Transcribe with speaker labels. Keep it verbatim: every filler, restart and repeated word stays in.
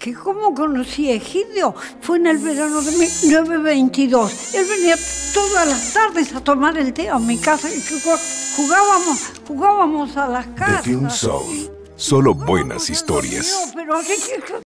Speaker 1: ¿Que cómo conocí a Egidio? Fue en el verano de mil novecientos veintidós. Él venía todas las tardes a tomar el té a mi casa y jugábamos, jugábamos a las cartas.
Speaker 2: The Film Soul. Solo buenas historias.
Speaker 1: Pero